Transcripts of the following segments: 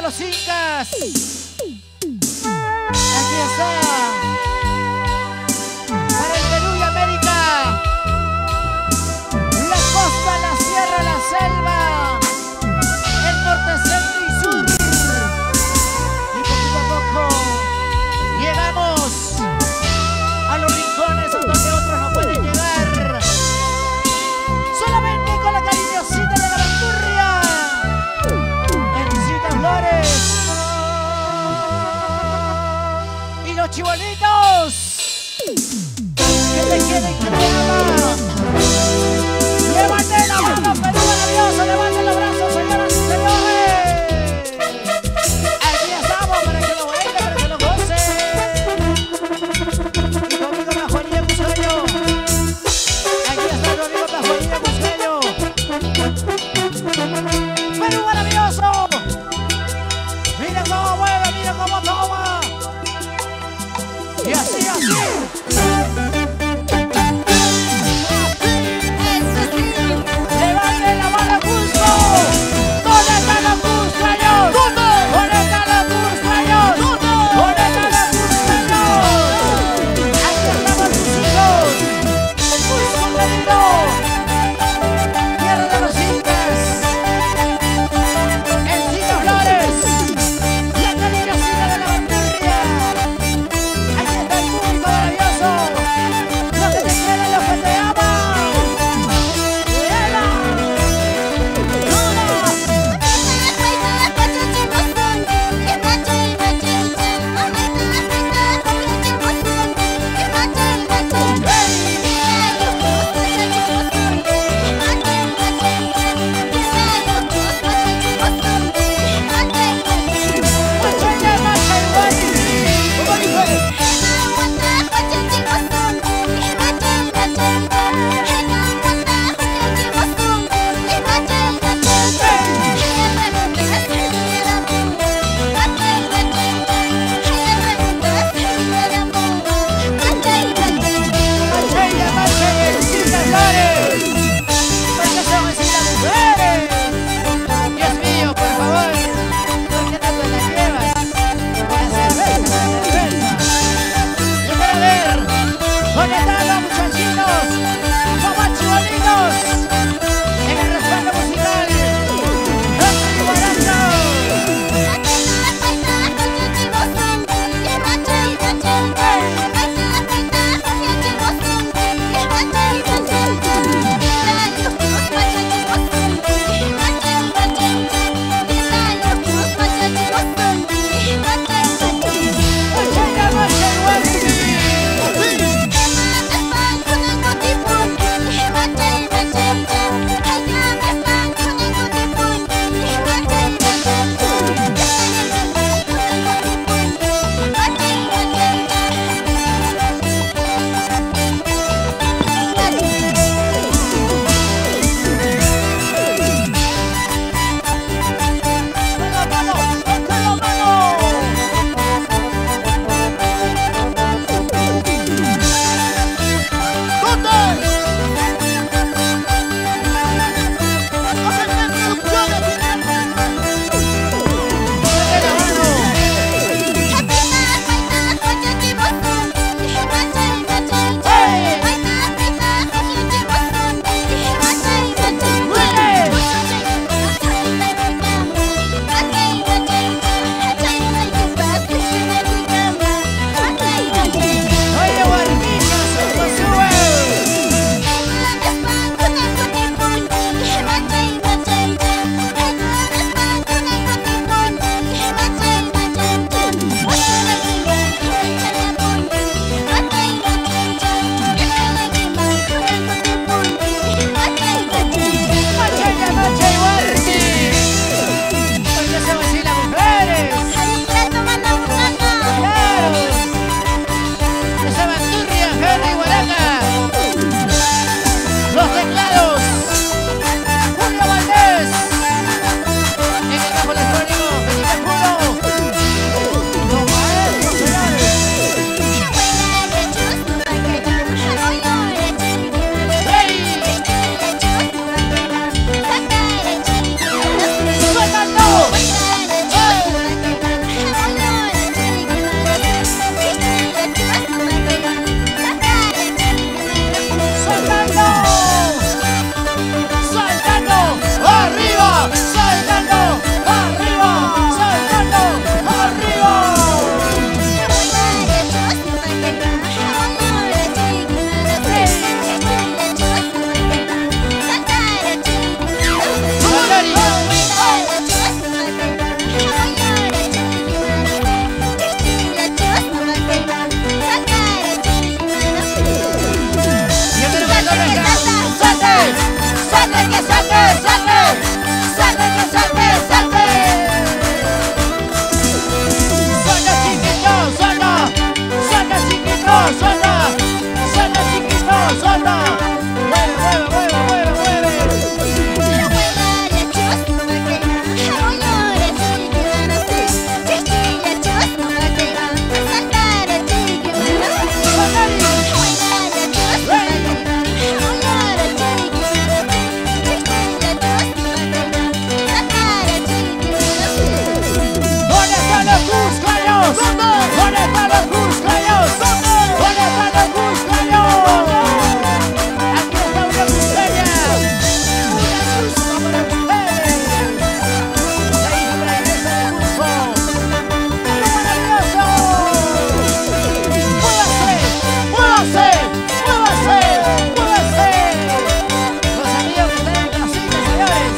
los incas. Aquí está. Para el Perú y América. La costa, la sierra, la selva. El norte, centro y sur. Y poquito a poco llegamos a los rincones donde otros no pueden llegar. Solamente con la cariñosita de la bandurria. Encita Flores. Y los chibolitos que te quieren, que te aman. Levanten la mano, Perú maravilloso. Levanten los brazos, señoras y señores. Aquí estamos para que lo bailen, para que lo gocen. Y conmigo la Juanilla Buscayo. Aquí está tu amigo la Juanilla Buscayo. Perú maravilloso. Mira cómo mueve, mira cómo toma. Y así, así. ¡Levanten la mano, Cusco! ¿Dónde están los cusqueños? ¿Dónde están los cusqueños? ¿Dónde están los cusqueños? Aquí estamos tus hijos. Cusco querido. Tierra de los incas. Encita Flores. La cariñosita de la bandurria. Aquí está el público maravilloso. cusqueños? ¿Dónde están los cusqueños? ¿Dónde están los cusqueños? Aquí está una cusqueña. Una Cusco para ustedes. La hija de la iglesia de Cusco. ¡Algo maravilloso! ¡Muévase! ¡Muévase! ¡Muévase! ¡Muévase! Los amigos que están en casita, señores.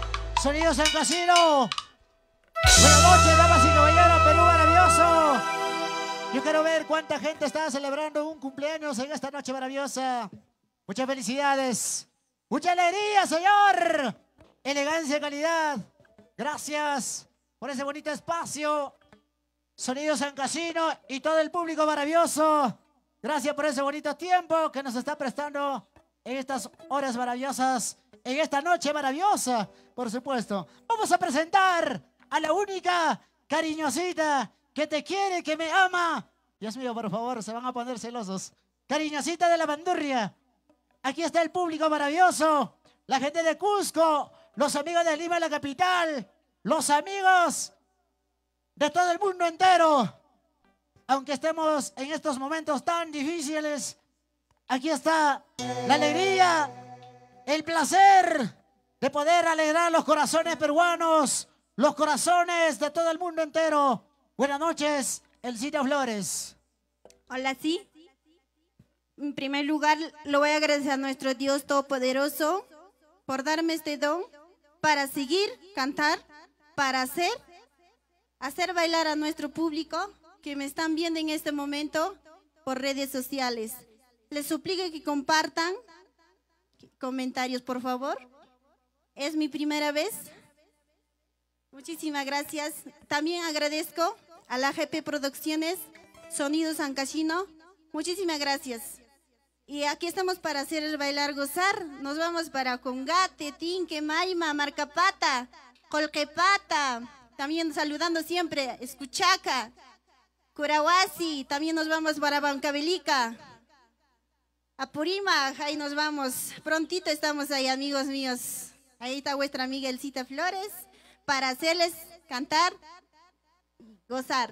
Sonidos en Casino. Buenas noches, damas y caballeros, Perú maravilloso. cuánta gente está celebrando un cumpleaños en esta noche maravillosa. Muchas felicidades. Mucha alegría, señor. Elegancia, calidad. Gracias por ese bonito espacio. Sonido San Casino y todo el público maravilloso. Gracias por ese bonito tiempo que nos está prestando en estas horas maravillosas, en esta noche maravillosa, por supuesto. Vamos a presentar a la única cariñosita que te quiere, que me ama. Dios mío, por favor, se van a poner celosos. Cariñosita de la bandurria. Aquí está el público maravilloso, la gente de Cusco, los amigos de Lima, la capital, los amigos de todo el mundo entero. Aunque estemos en estos momentos tan difíciles, aquí está la alegría, el placer de poder alegrar los corazones peruanos, los corazones de todo el mundo entero. Buenas noches, Elcita Flores. Hola, sí. En primer lugar, lo voy a agradecer a nuestro Dios Todopoderoso por darme este don para seguir, cantar, para hacer bailar a nuestro público que me están viendo en este momento por redes sociales. Les suplico que compartan comentarios, por favor. Es mi primera vez. Muchísimas gracias. También agradezco a la GP Producciones, Sonido San Casino. Muchísimas gracias. Y aquí estamos para hacer bailar, gozar. Nos vamos para Congate, Tinque, Maima, Marcapata, Colquepata. También saludando siempre, Escuchaca, Curahuasi. También nos vamos para Bancabelica, Apurímac. Ahí nos vamos. Prontito estamos ahí, amigos míos. Ahí está vuestra amiga Elcita Flores para hacerles cantar y gozar.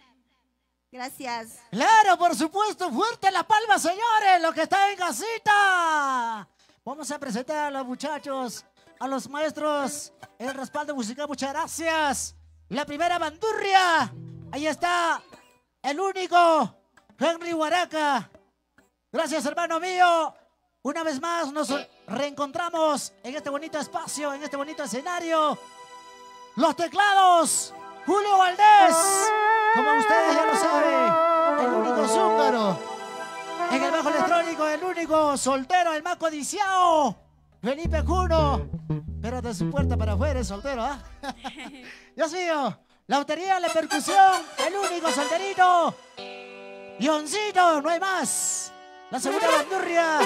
Gracias. Claro, por supuesto, fuerte la palma, señores, los que están en casita. Vamos a presentar a los muchachos, a los maestros, el respaldo musical, muchas gracias. La primera bandurria, ahí está, el único, Henry Huaraca. Gracias, hermano mío. Una vez más nos reencontramos en este bonito espacio, en este bonito escenario. Los teclados, Julio Valdés. Como ustedes ya lo saben, el único zúngaro. En el bajo electrónico, el único soltero, el más codiciado, Felipe Cuno. Pero de su puerta para afuera es soltero, ¿ah? Dios mío, la batería, la percusión, el único solterito. Guioncito, no hay más. La segunda bandurria,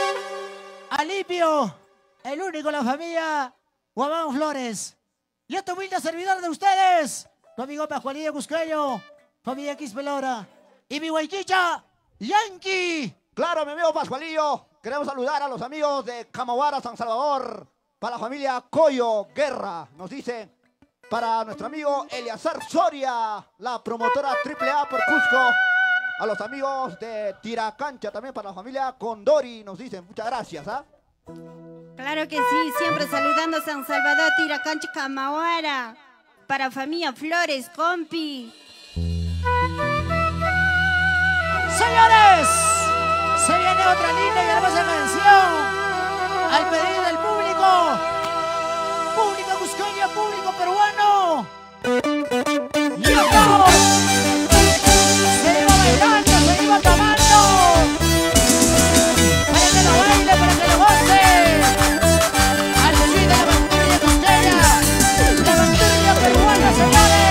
Alipio, el único, la familia Guamán Flores. Y este humilde servidor de ustedes, tu amigo Pascualillo Cusqueño, familia Quispelora, y mi guaychicha, Yankee. Claro, mi amigo Pascualillo, queremos saludar a los amigos de Camaguara, San Salvador, para la familia Coyo Guerra, nos dice, para nuestro amigo Eliazar Soria, la promotora AAA por Cusco, a los amigos de Tiracancha, también para la familia Condori, nos dicen, muchas gracias, ¿ah? Claro que sí, siempre saludando a San Salvador, Tiracancha, Camaguara, para familia Flores, compi. Señores, se viene otra linda y hermosa canción al pedido del público, público cusqueño, público peruano. ¡Listo! Seguimos bailando, seguimos tomando, para que lo baile, para que lo goce. Al fin de la bandurria cusqueña, la bandurria peruana, señores.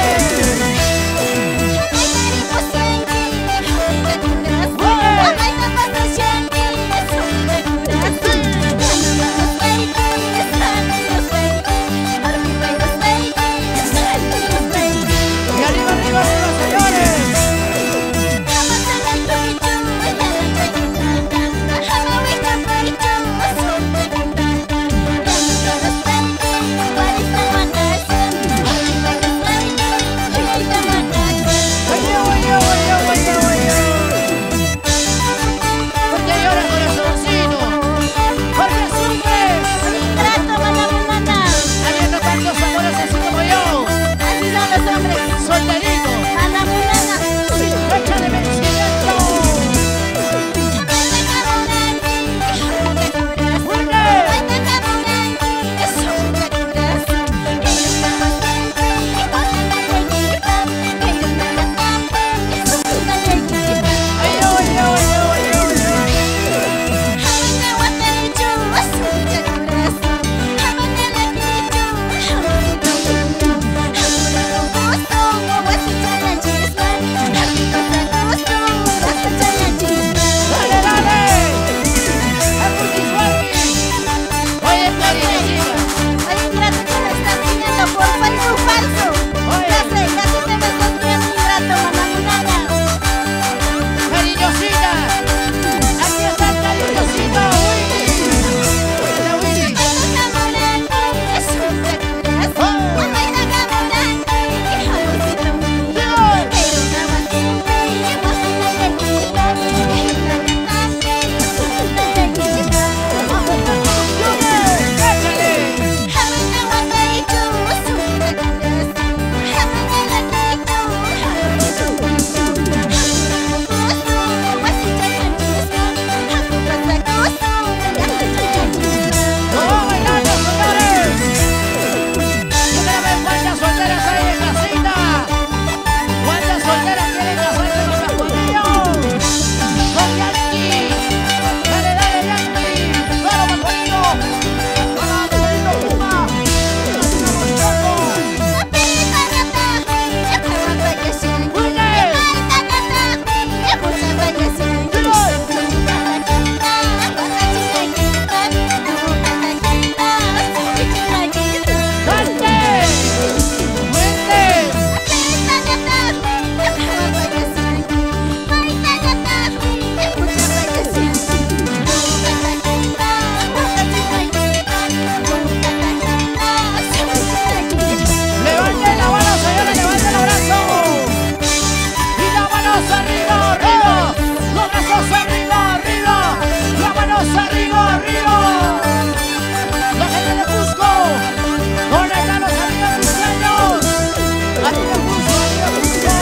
manos arriba, arriba. Los brazos arriba, arriba. Las manos arriba, arriba. La gente de Cusco. ¿Dónde están los amigos cusqueños? Arriba Cusco, arriba Cusco.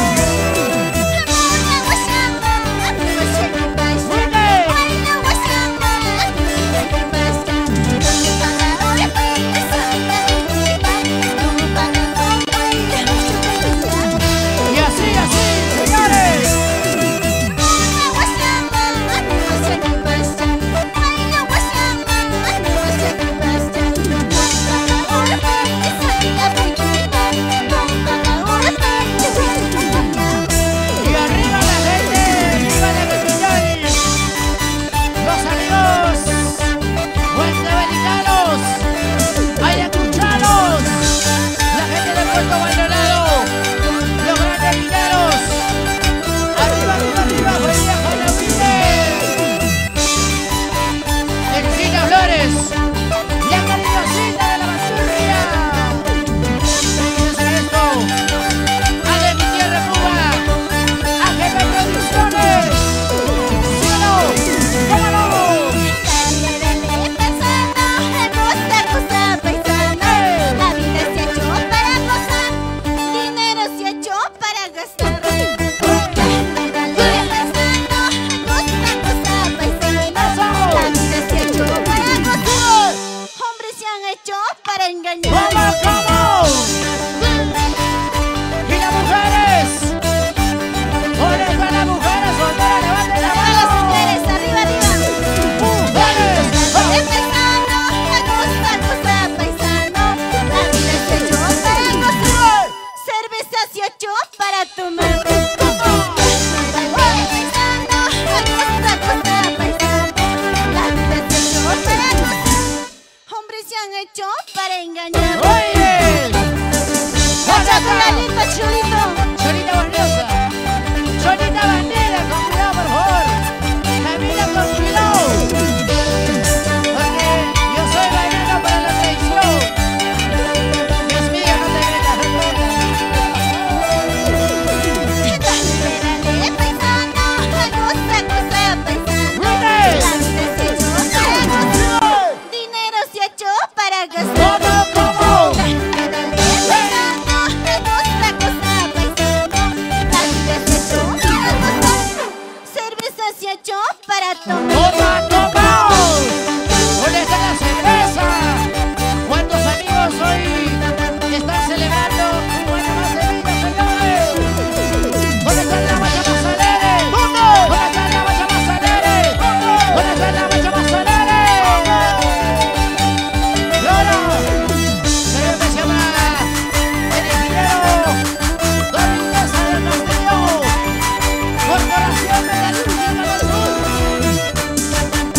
Y así, señores. Y arriba la gente, viva la Quechullay. Los amigos huentebelicanos, ayacuchanos, la gente de Puerto Maldonado, los grandes mineros. Arriba, arriba, arriba, Juanita Juanavide. Teresita Flores, la cariñosita de la Bandurria. Fíjense esto. Ale mi tierra Cuba, AGP Producciones. ¡Síguelo! ¡Tómalo! Para engañar. ¡Vamos, vamos! Y las mujeres. ¿Dónde están las mujeres solteras? ¡Levanten la Arriba las mano! mujeres, arriba, arriba. ¡Mujeres! Empezando, me gusta gozar paisano. La vida se echó para gozar. Cerveza se echó para tomar. Empezando, me gusta gozar paisano. La vida se echó para gozar. Hombres se han hecho para engañar. ¡Oye! Cállate la linda, chulito. Cholita Boniosa. Cholita bandera, con cuidado, por favor. Camina con cuidado. Porque yo soy bailando para la televisión. Dios mío, no te metas, recuerda. Dale, paisano, me gusta gozar paisano. ¡Lunes! La vida se echó para gozar. Dinero se echó para gastar. ¿Cómo, cómo? Cerveza se echó para tomar. ¡Toma, toma! ¿Dónde está la cerveza? ¿Cuántos amigos hoy están celebrando un año más de vida, señores? ¿Dónde está la bacha más alegre? ¿Dónde está la bacha más alegre? ¿Dónde está la bacha más alegre? Y ahora, señor que se llama el ingeniero Don Ignacio del Castillo, Corporación Metalúrgica del Sur.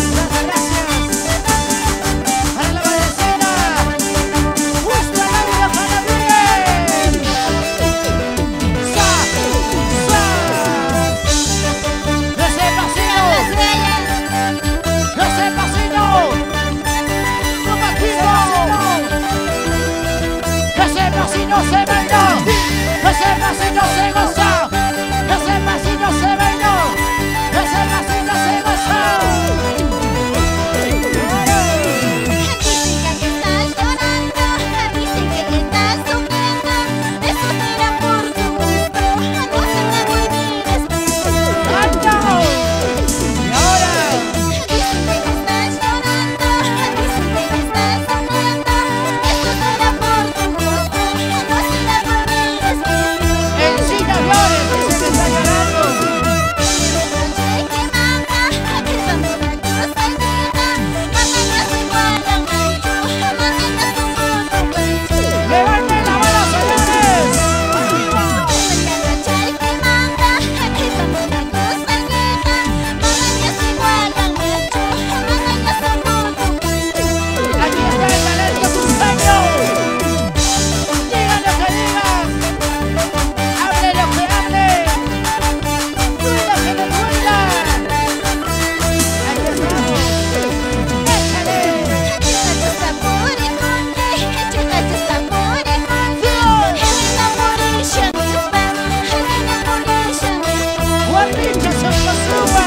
barricha se sube.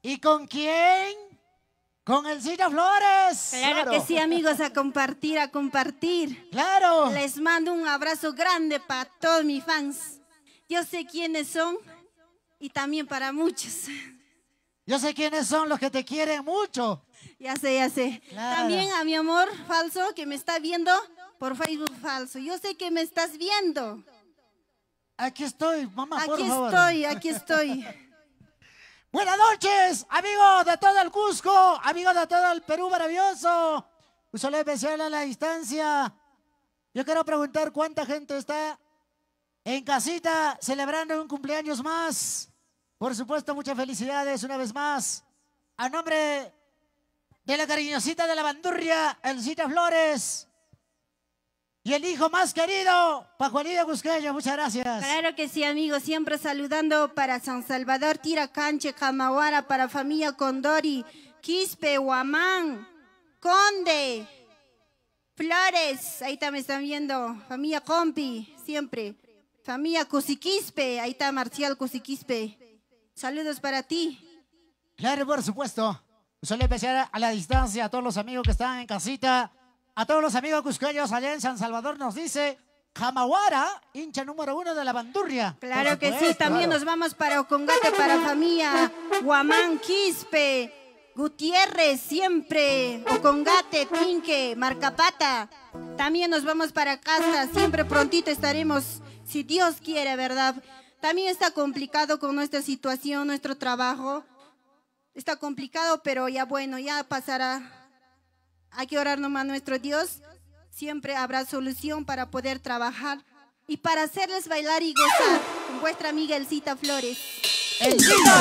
¿Y con quién? Con el Cita Flores. Claro que sí, amigos, a compartir, a compartir. Claro. Les mando un abrazo grande para todos mis fans. Yo sé quiénes son y también para muchos. Yo sé quiénes son los que te quieren mucho. Ya sé, ya sé. Claro. También a mi amor falso que me está viendo por Facebook falso. Yo sé que me estás viendo. Aquí estoy, mamá, por Aquí favor. estoy, aquí estoy. Buenas noches, amigos de todo el Cusco, amigos de todo el Perú maravilloso. Un saludo especial a la distancia. Yo quiero preguntar cuánta gente está en casita celebrando un cumpleaños más. Por supuesto, muchas felicidades una vez más. A nombre de la cariñosita de la bandurria, el Cita Flores. Y el hijo más querido, Pajuelito Cusqueño, muchas gracias. Claro que sí, amigos, siempre saludando para San Salvador, Tiracanche, Camawara, para familia Condori, Quispe, Huamán, Conde, Flores, ahí está, me están viendo, familia Compi, siempre, familia Cusiquispe, ahí está Marcial Cusiquispe, saludos para ti. Claro, por supuesto. Un saludo especial a la distancia, a todos los amigos que están en casita, a todos los amigos cusqueños allá en San Salvador, nos dice Camawara, hincha número 1 de la bandurria. Claro que sí, también nos vamos para Ocongate, para familia Huamán, Quispe, Gutiérrez, siempre, Ocongate, Tinque, Marcapata. También nos vamos para casa, siempre prontito estaremos, si Dios quiere, ¿verdad? También está complicado con nuestra situación, nuestro trabajo. Está complicado, pero ya bueno, ya pasará. Hay que orar nomás a nuestro Dios. Siempre habrá solución para poder trabajar y para hacerles bailar y gozar con vuestra amiga el Cita Flores. El Cita,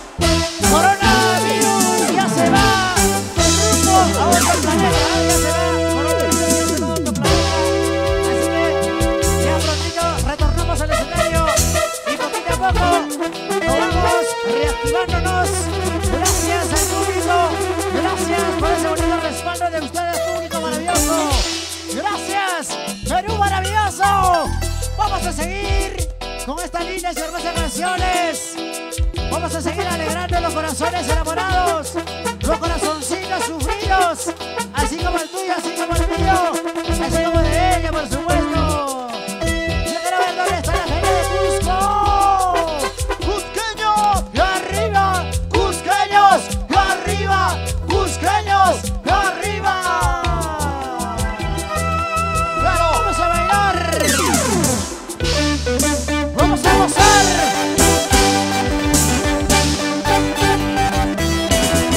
coronavirus ya se va, rumbo a otro planeta, ya se va, coronavirus ya se va a otro planeta. Así que ya prontito retornamos al escenario y poquito a poco nos vamos reactivándonos. Gracias al público, gracias por ese bonito respaldo de ustedes, público maravilloso. Gracias, Perú maravilloso. Vamos a seguir con estas lindas y hermosas canciones. Vamos a seguir alegrando los corazones enamorados, los corazoncitos sufridos, así como el tuyo, así como el mío, así como el de ella, por supuesto. Yo quiero ver dónde está la gente de Cusco. ¡Cusqueños! ¡Y arriba! ¡Cusqueños! ¡Y arriba! ¡Cusqueños! ¡Y arriba! ¡Claro! ¡Vamos a bailar! ¡Vamos a gozar!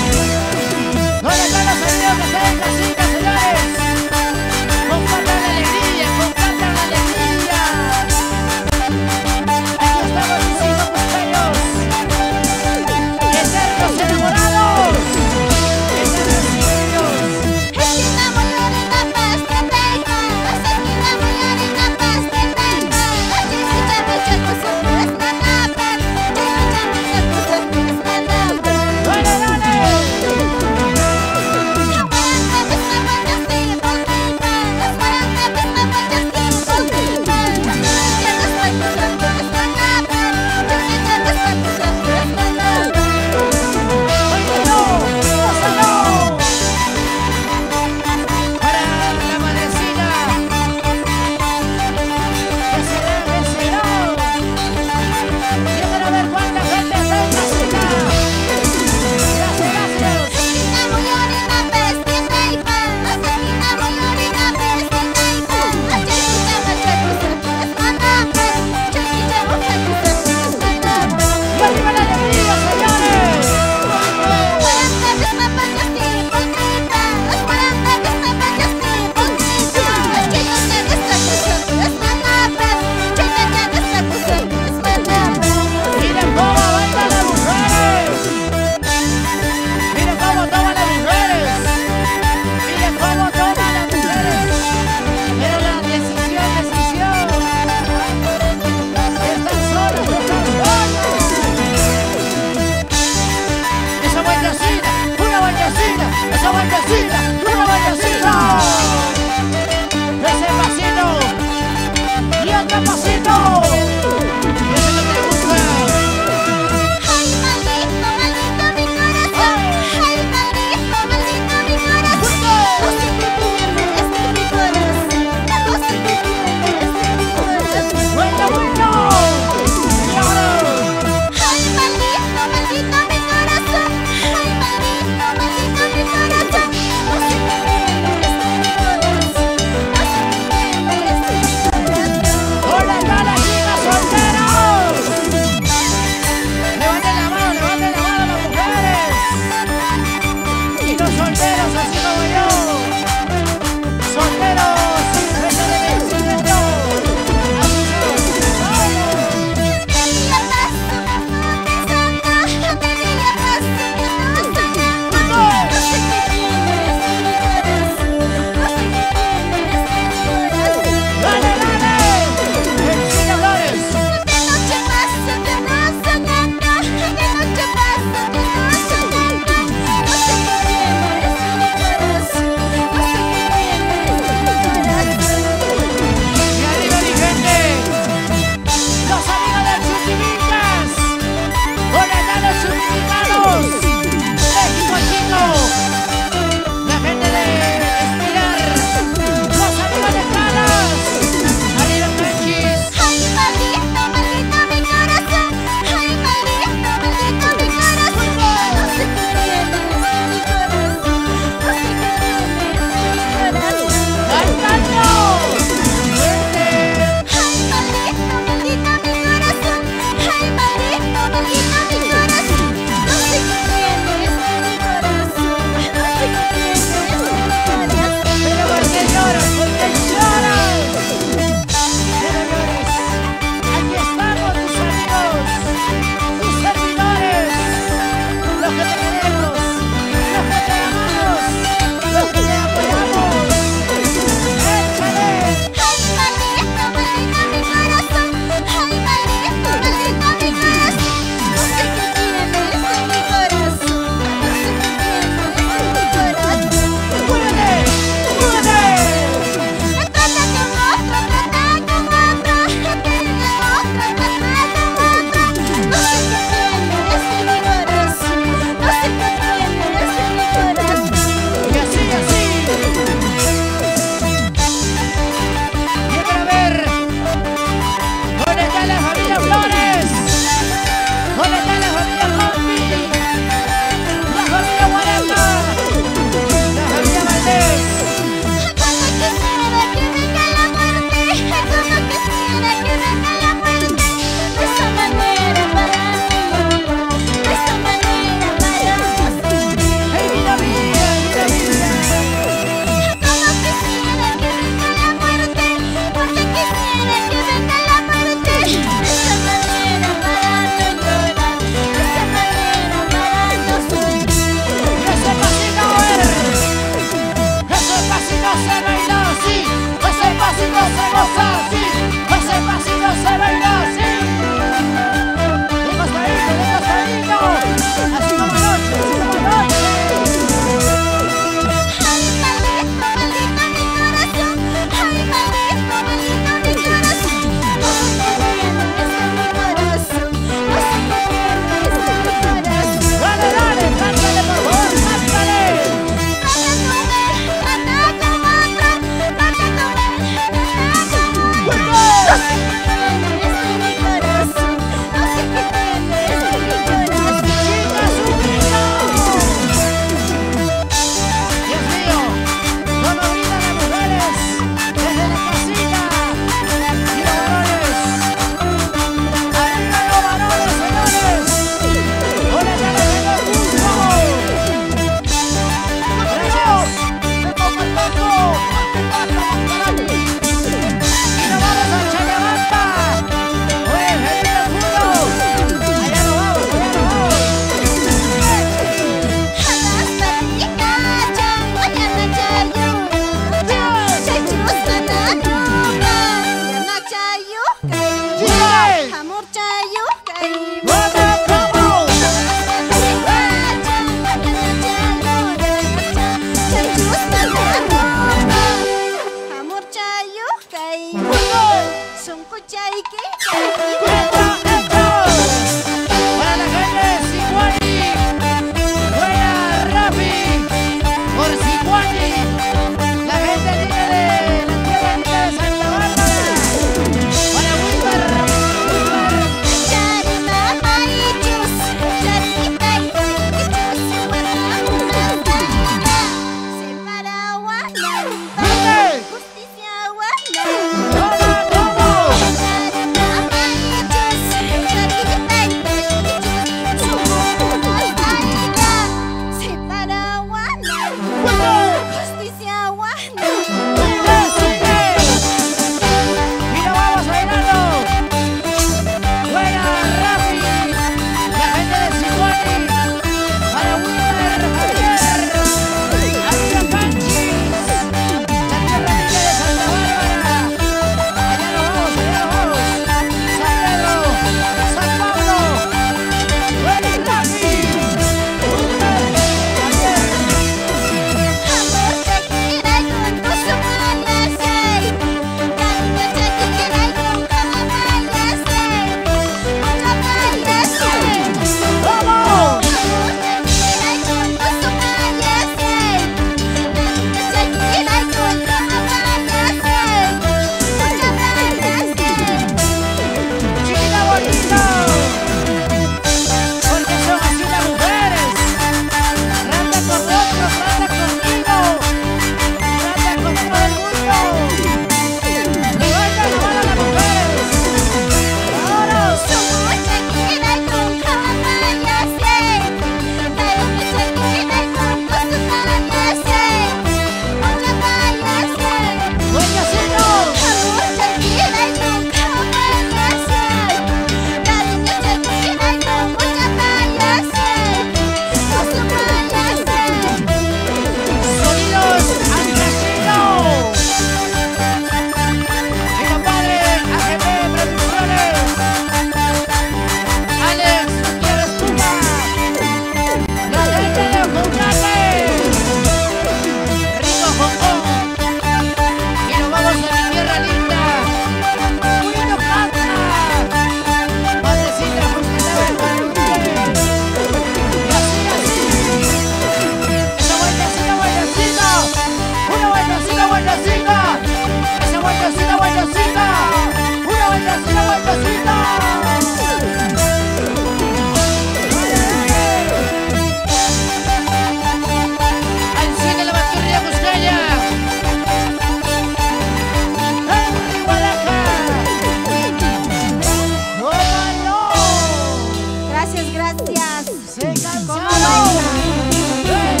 Gracias. Se ¿Cómo cansaron. baila?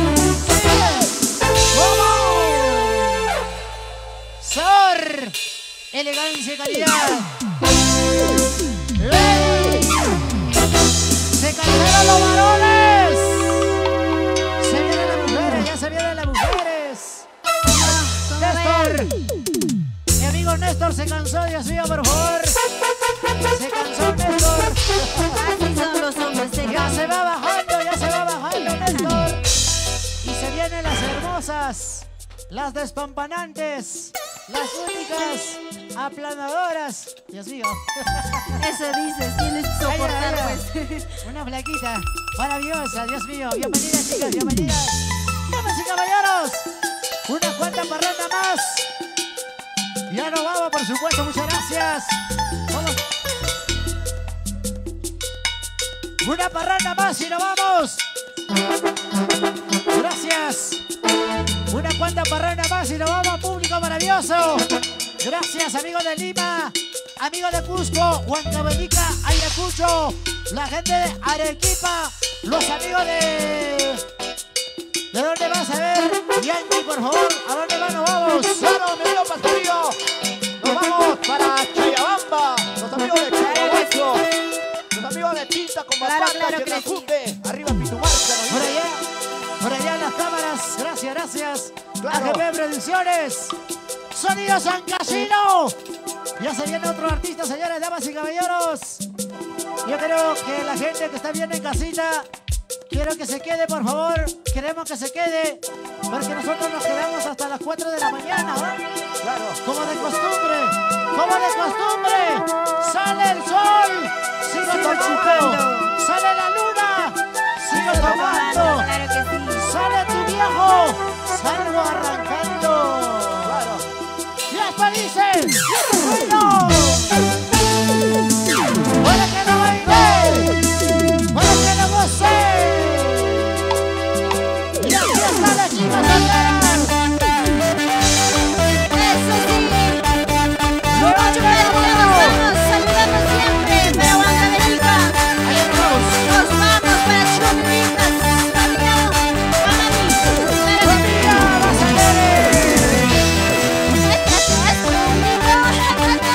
Sor, elegancia y calidad. Se cansaron los varones. Se vienen las mujeres, ya se vienen las mujeres. ¿Cómo Néstor, baila? mi amigo Néstor se cansó, Dios mío, por favor. Se cansó Néstor. Así son los hombres. Ya se va bajando Néstor. Y se vienen las hermosas, las despampanantes, las únicas, aplanadoras. Dios mío. Eso dices, tienes que soportar, pues. Una flaquita maravillosa, Dios mío. Bienvenidas, chicas, bienvenidas. Damas y caballeros, una cuanta parranda más. Ya nos vamos, por supuesto, muchas gracias. Vamos. Una parranda más y nos vamos. Gracias. Una cuanta parranda más y nos vamos, público maravilloso. Gracias, amigos de Lima, amigos de Cusco, Huancavelica, Ayacucho, la gente de Arequipa, los amigos de... ¿De dónde vas a ver? Yankee, por favor, ¿a dónde van? Nos vamos. Claro, mi amigo Pastorillo. Nos vamos para Chayabamba. Los amigos de Chayahuacho. Los amigos de Tinta con Claro, Mapata, claro que Chenacupe. Arriba Pitumarca. Por allá en las cámaras, gracias, gracias. Claro. AGP Producciones, Sonido San Casino. Ya se viene otro artista, señores, damas y caballeros. Yo creo que la gente que está viendo en casita, quiero que se quede, por favor. Queremos que se quede, porque nosotros nos quedamos hasta las 4 de la mañana, ¿no? Claro. Como de costumbre, como de costumbre. Sale el sol, sigo tomando. Sale la luna, sigo tomando. Claro que sí. Sale tu viejo, salgo arrancando. Claro. Y hasta dice, bueno, para que no baile, para que no goce. Y aquí están las chicas solteras. Eso sí. Levanten la mano. Vamos, saludamos siempre para Huancavelica. Ahí vamos. Nos vamos para Chumricas. Camino, Pamani. Buen día, vas a ver. Es conmigo.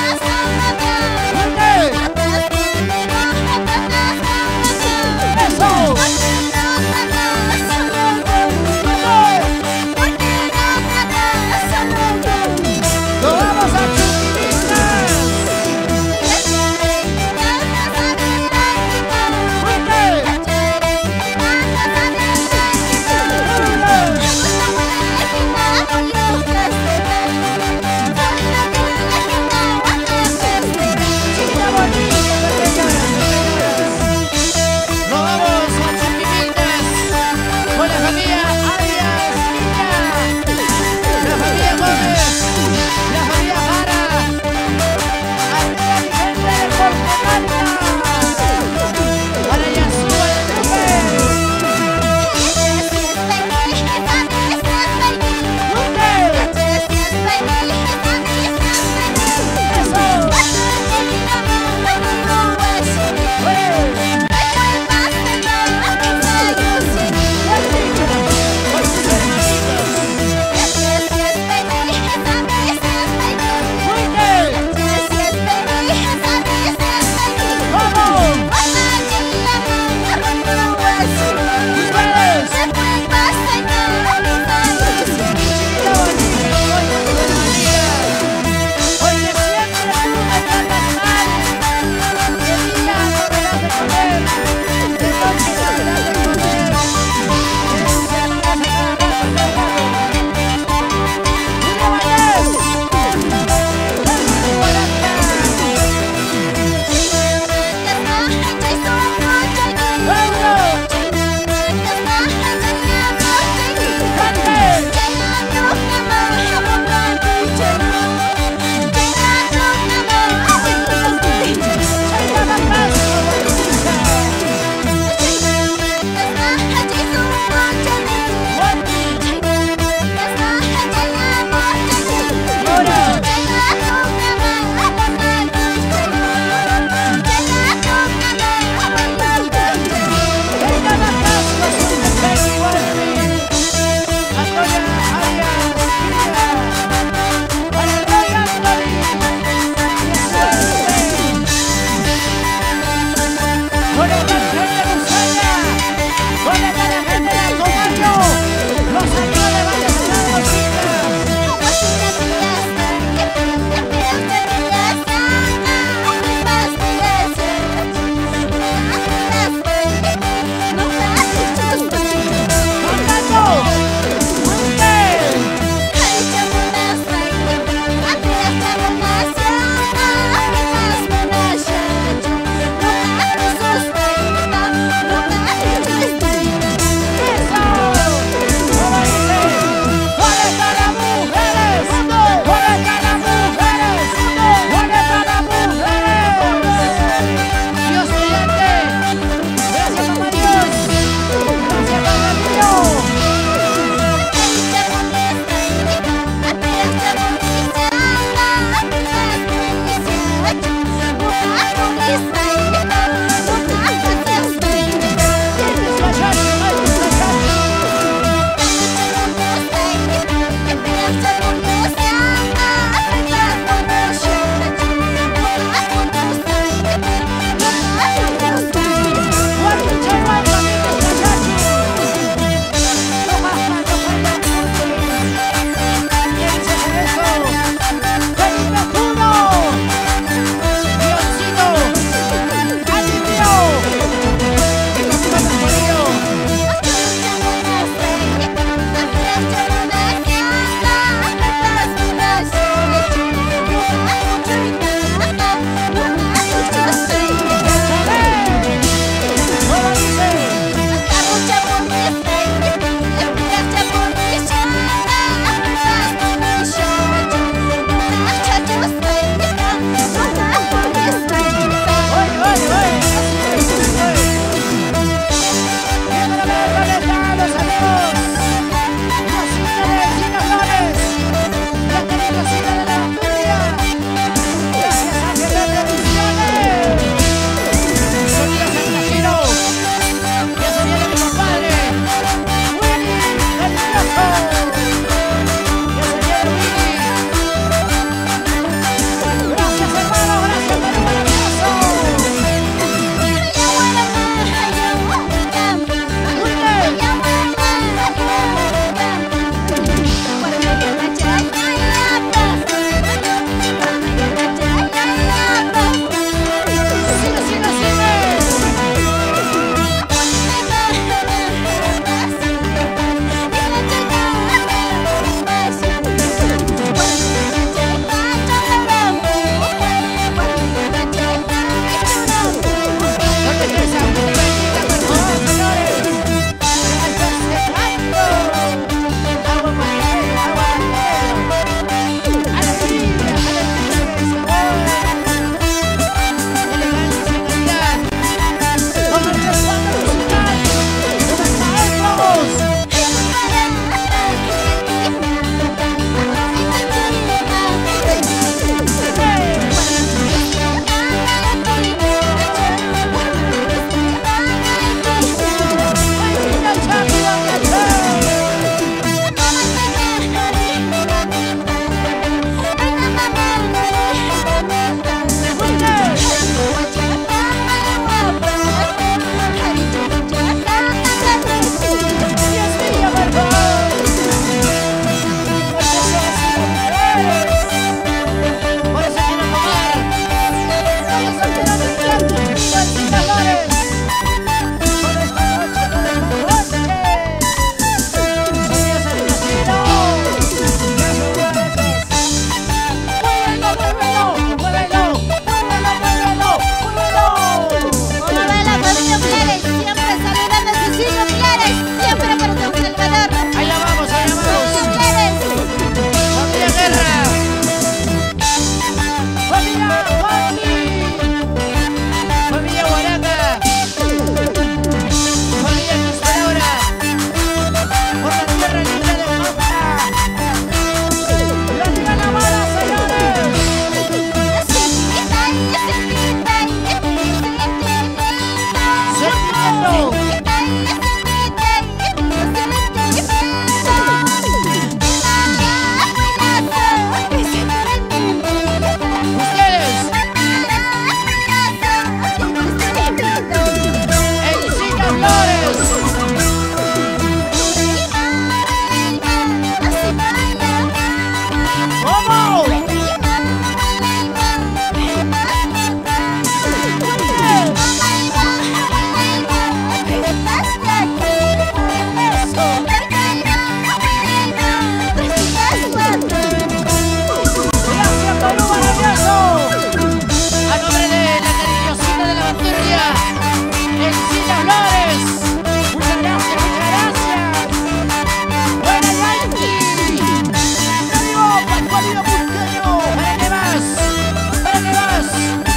familia Encina Flores. Muchas gracias, muchas gracias. Buena Yankee. ¡Ánimo, Pascualino Pusqueño! ¿Para qué más? ¿Para qué más?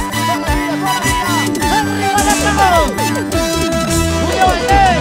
¡Arriba la mano! Julio Valdés.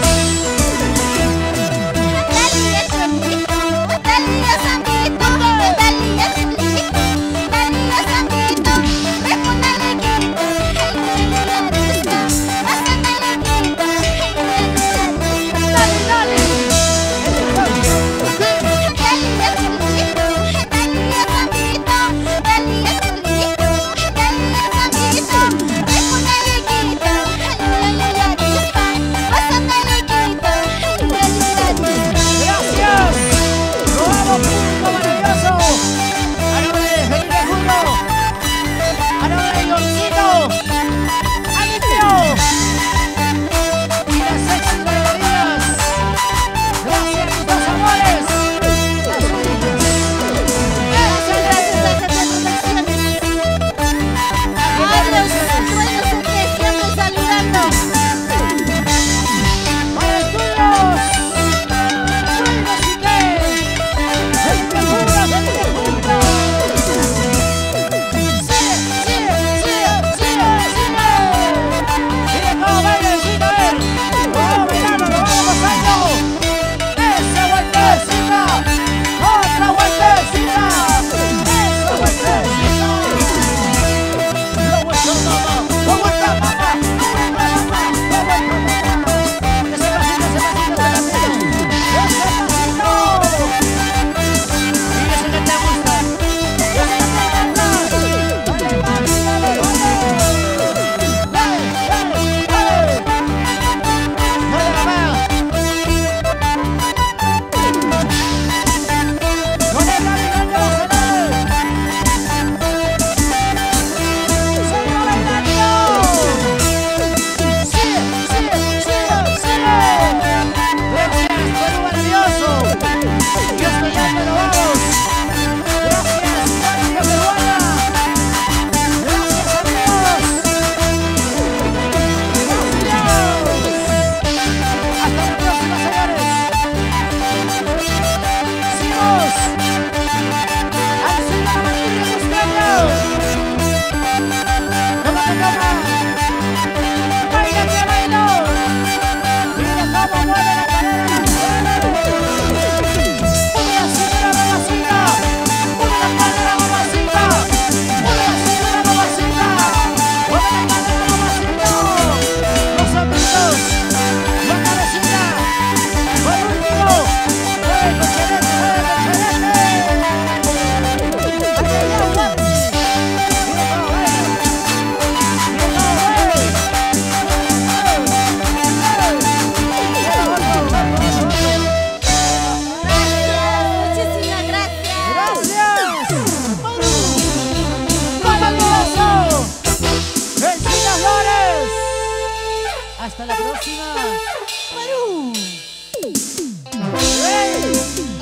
Hasta la próxima. Perú. ¡Hey!